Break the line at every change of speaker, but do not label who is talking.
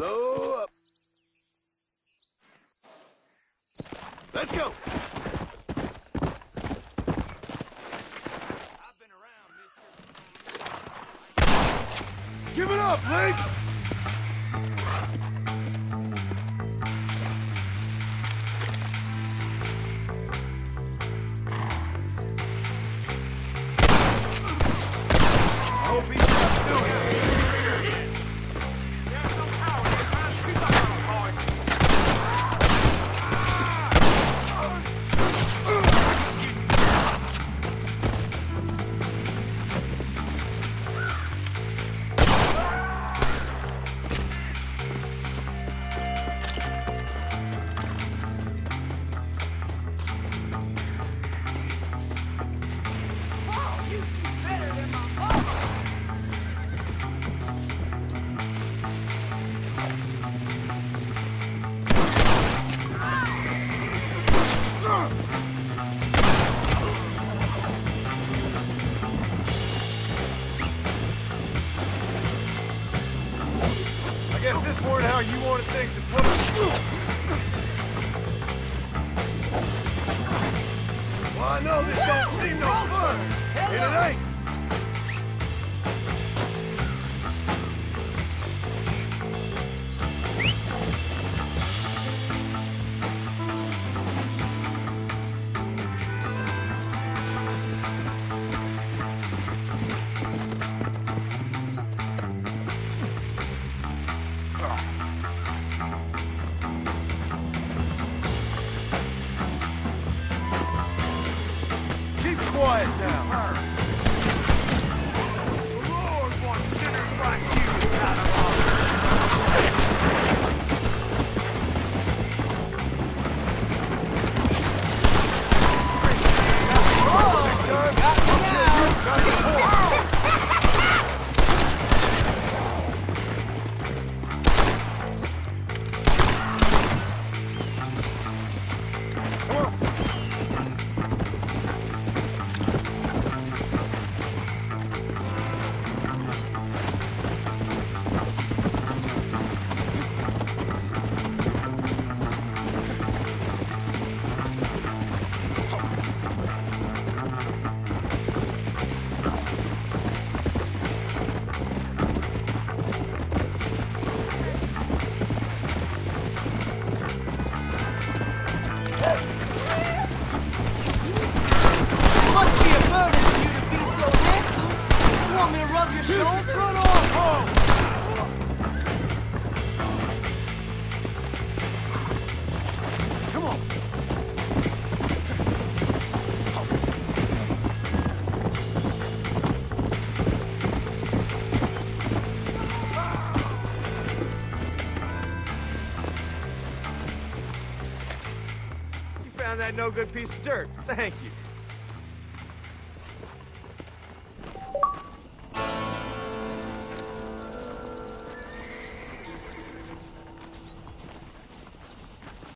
Slow up. Let's go.
I've been around, mister.
Give it up, Link! I hope he's not doing it.
There's no power here. Trying to keep up on them, boys. Oh, you do better than my boss.
I guess this weren't how you wanted things to play. Well, I know this don't seem no fun, and it ain't. Keep quiet now. The Lord wants sinners like you out of
Must be a burden for you to be so handsome. You want me to rub your shoulder?
Run off home! Come on. You found that no good piece of dirt. Thank you.